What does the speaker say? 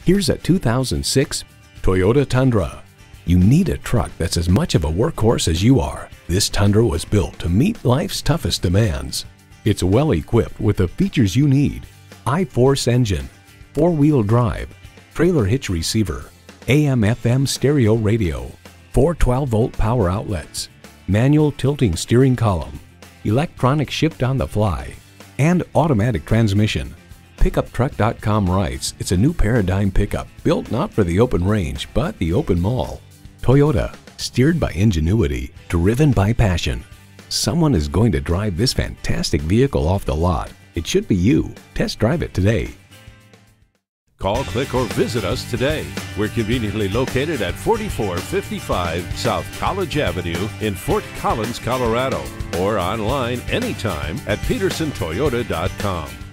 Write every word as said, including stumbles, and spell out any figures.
Here's a two thousand six Toyota Tundra. You need a truck that's as much of a workhorse as you are. This Tundra was built to meet life's toughest demands. It's well equipped with the features you need: I-Force engine, four-wheel drive, trailer hitch receiver, A M F M stereo radio, four twelve volt power outlets, manual tilting steering column, electronic shift on the fly, and automatic transmission. Pickup Truck dot com writes, it's a new paradigm pickup built not for the open range, but the open mall. Toyota, steered by ingenuity, driven by passion. Someone is going to drive this fantastic vehicle off the lot. It should be you. Test drive it today. Call, click, or visit us today. We're conveniently located at forty-four fifty-five South College Avenue in Fort Collins, Colorado, or online anytime at Peterson Toyota dot com.